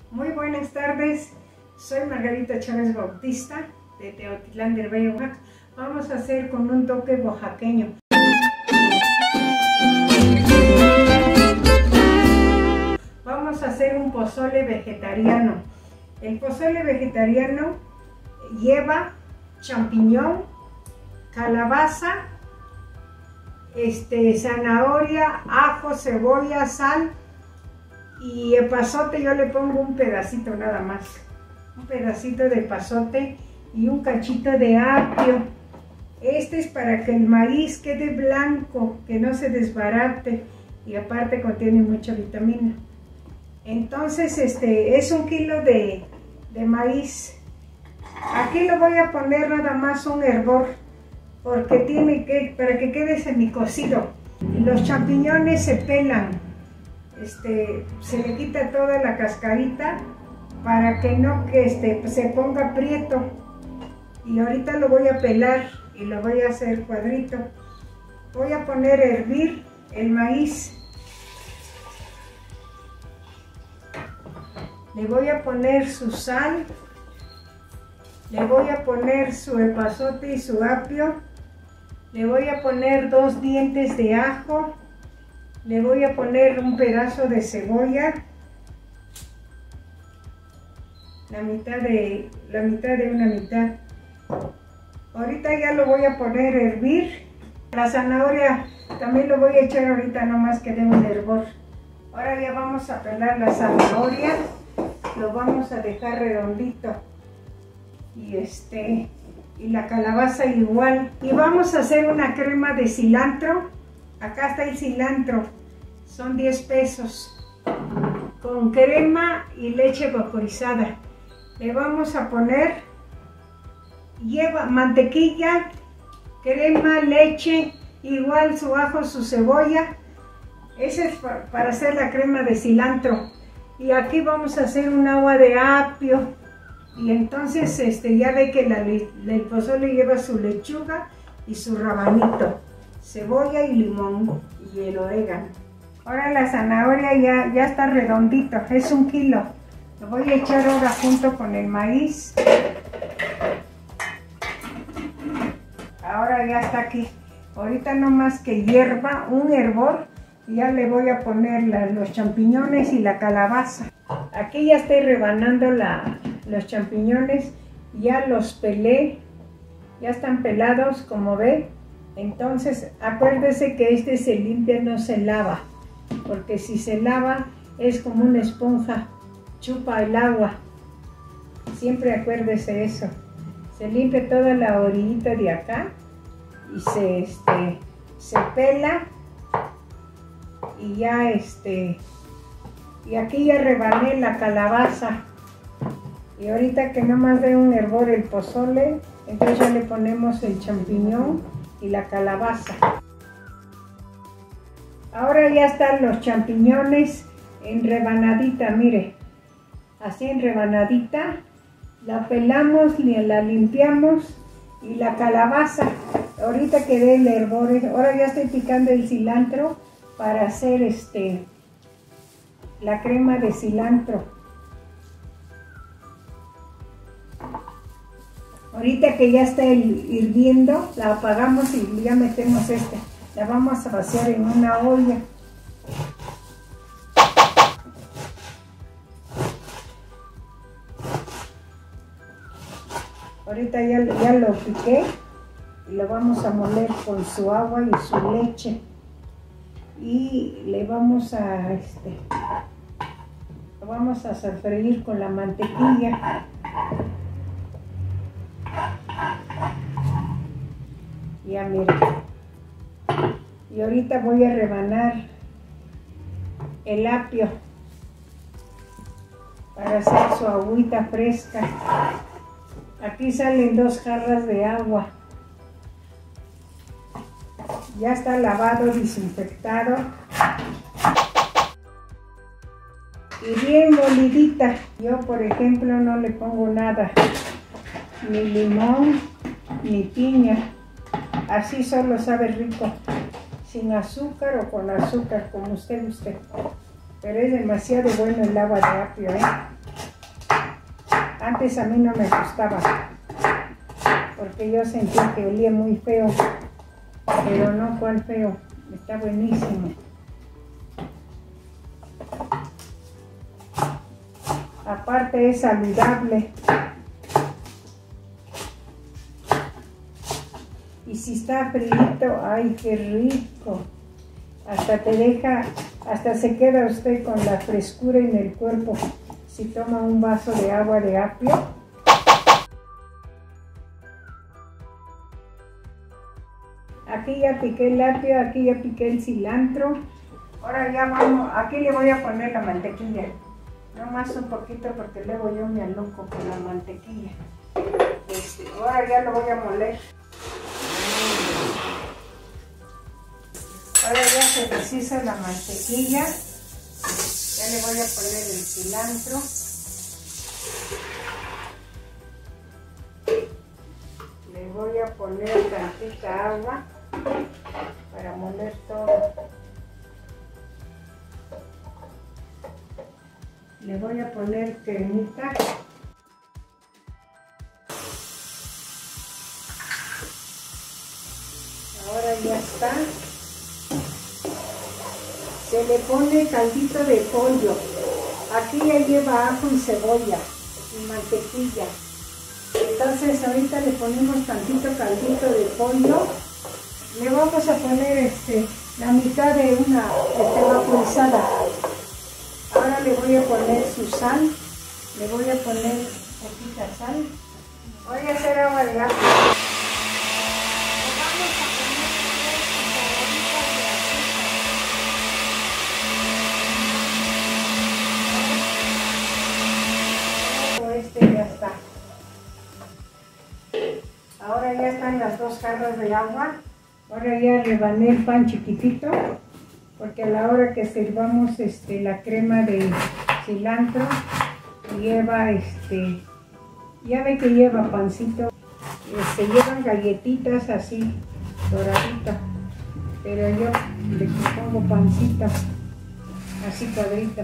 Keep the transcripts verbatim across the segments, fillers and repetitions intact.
Muy buenas tardes, soy Margarita Chávez Bautista de Teotitlán del Valle, Oaxaca. Vamos a hacer con un toque oaxaqueño. Vamos a hacer un pozole vegetariano. El pozole vegetariano lleva champiñón, calabaza, este, zanahoria, ajo, cebolla, sal y epazote. Yo le pongo un pedacito nada más, un pedacito de epazote y un cachito de apio. Este es para que el maíz quede blanco, que no se desbarate, y aparte contiene mucha vitamina. Entonces este es un kilo de, de maíz. Aquí le voy a poner nada más un hervor, porque tiene que, para que quede semicocido. Los champiñones se pelan, este, se le quita toda la cascarita para que no que este, se ponga prieto. Y ahorita lo voy a pelar y lo voy a hacer cuadrito. Voy a poner a hervir el maíz. Le voy a poner su sal, le voy a poner su epazote y su apio, le voy a poner dos dientes de ajo, le voy a poner un pedazo de cebolla, la mitad de, la mitad de una mitad. Ahorita ya lo voy a poner a hervir. La zanahoria también lo voy a echar ahorita, nomás que dé un hervor. Ahora ya vamos a pelar la zanahoria. Lo vamos a dejar redondito y este y la calabaza igual, y vamos a hacer una crema de cilantro. Acá está el cilantro, son diez pesos, con crema y leche vaporizada. Le vamos a poner, lleva mantequilla, crema, leche, igual su ajo, su cebolla. Ese es para hacer la crema de cilantro. Y aquí vamos a hacer un agua de apio. Y entonces este, ya ve que la, el pozole lleva su lechuga y su rabanito, cebolla y limón y el orégano. Ahora la zanahoria ya, ya está redondito, es un kilo. Lo voy a echar ahora junto con el maíz. Ahora ya está aquí. Ahorita nomás que hierva un hervor. Ya le voy a poner la, los champiñones y la calabaza. Aquí ya estoy rebanando la, los champiñones. Ya los pelé. Ya están pelados, como ve. Entonces acuérdese que este se limpia, no se lava. Porque si se lava es como una esponja. Chupa el agua. Siempre acuérdese eso. Se limpia toda la orillita de acá. Y se, este, se pela. Y ya este, y aquí ya rebané la calabaza. Y ahorita que nomás dé un hervor el pozole, entonces ya le ponemos el champiñón y la calabaza. Ahora ya están los champiñones en rebanadita, mire, así en rebanadita. La pelamos, la limpiamos, y la calabaza, ahorita que dé el hervor, ahora ya estoy picando el cilantro para hacer este la crema de cilantro. Ahorita que ya está el, hirviendo, la apagamos y ya metemos esta. La vamos a vaciar en una olla. Ahorita ya, ya lo piqué y lo vamos a moler con su agua y su leche. Y le vamos a este lo vamos a sofreír con la mantequilla. Ya mire, y ahorita voy a rebanar el apio para hacer su agüita fresca. Aquí salen dos jarras de agua. Ya está lavado, desinfectado y bien molidita. Yo, por ejemplo, no le pongo nada, ni limón, ni piña. Así solo sabe rico, sin azúcar o con azúcar, como usted guste. pero es demasiado bueno el agua de apio, ¿eh? Antes a mí no me gustaba, porque yo sentía que olía muy feo, pero no, cuál feo, está buenísimo. Aparte es saludable. Y si está frito, ay, qué rico. Hasta te deja, hasta se queda usted con la frescura en el cuerpo si toma un vaso de agua de apio. Aquí ya piqué el apio, aquí ya piqué el cilantro. Ahora ya vamos, aquí le voy a poner la mantequilla. No más un poquito porque luego yo me aloco con la mantequilla. Este, ahora ya lo voy a moler. Ahora ya se deshizo la mantequilla. Ya le voy a poner el cilantro. Le voy a poner tantita agua para moler todo. Le voy a poner cremita. Ahora ya está. Se le pone caldito de pollo. Aquí ya lleva ajo y cebolla y mantequilla. Entonces ahorita le ponemos tantito caldito de pollo. Le vamos a poner este, la mitad de una este, vaporizada. Ahora le voy a poner su sal. Le voy a poner poquita sal. Voy a hacer agua de apio. Este ya está. Ahora ya están las dos jarras de agua. Ahora ya rebané el pan chiquitito, porque a la hora que sirvamos este, la crema de cilantro, lleva este, ya ve que lleva pancito, este, llevan galletitas así, doraditas, pero yo le pongo pancito, así cuadrito.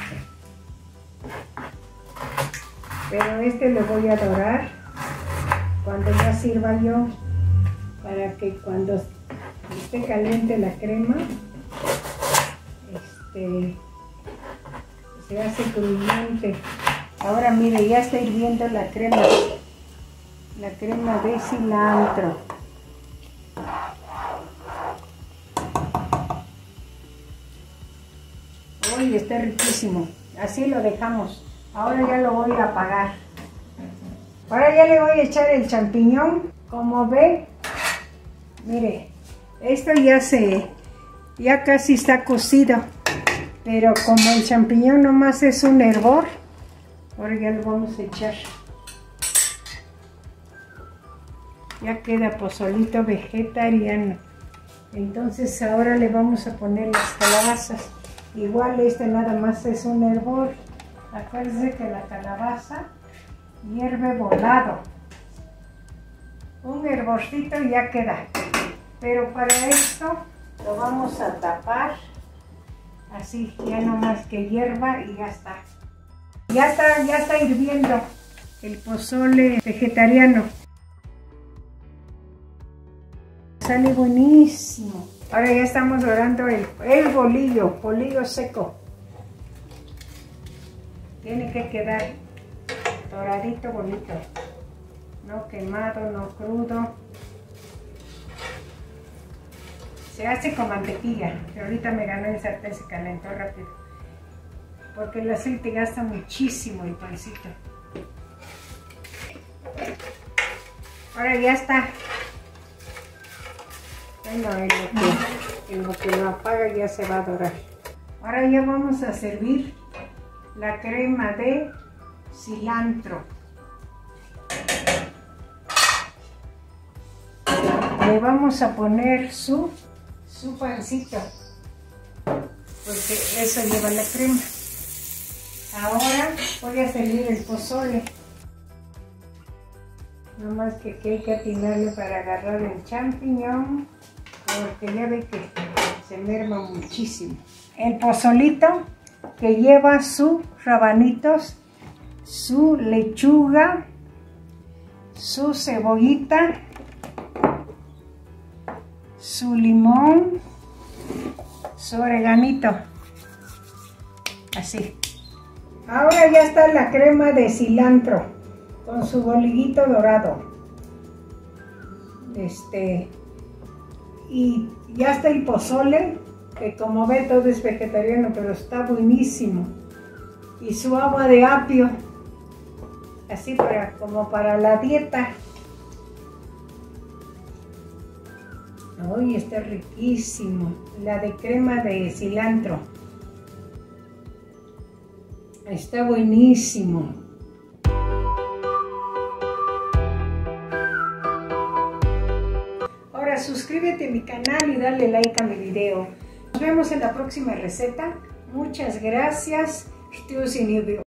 Pero este lo voy a dorar cuando ya sirva yo, para que cuando esté caliente la crema, este, se hace crujiente. Ahora mire, ya está hirviendo la crema, la crema de cilantro. Uy, está riquísimo. Así lo dejamos. Ahora ya lo voy a apagar. Ahora ya le voy a echar el champiñón. Como ve, mire, esto ya se, ya casi está cocido. Pero como el champiñón nomás es un hervor, ahora ya lo vamos a echar. Ya queda pozolito vegetariano. Entonces ahora le vamos a poner las calabazas. Igual este nada más es un hervor. Acuérdense que la calabaza hierve volado. Un hervorcito y ya queda. Pero para esto lo vamos a tapar. Así, ya nomás que hierva y ya está. Ya está, ya está hirviendo el pozole vegetariano. Sale buenísimo. Ahora ya estamos dorando el, el bolillo, bolillo seco. Tiene que quedar doradito, bonito. No quemado, no crudo. Se hace con mantequilla. Que ahorita me ganó el sartén, se calentó rápido. Porque el aceite gasta muchísimo el pancito. Ahora ya está. Bueno, en lo, que, en lo que lo apaga ya se va a dorar. Ahora ya vamos a servir la crema de cilantro. Le vamos a poner su, su pancito, porque eso lleva la crema. Ahora voy a servir el pozole. No más que, que hay que atinarle para agarrar el champiñón, porque ya ve que se merma muchísimo. El pozolito que lleva sus rabanitos, su lechuga, su cebollita, su limón, su oreganito, así. Ahora ya está la crema de cilantro con su bolillito dorado. Este, y ya está el pozole, que como ve todo es vegetariano, pero está buenísimo. Y su agua de apio, así para, como para la dieta. Uy, está riquísimo. La de crema de cilantro. Está buenísimo. Ahora suscríbete a mi canal y dale like a mi video. Nos vemos en la próxima receta. Muchas gracias.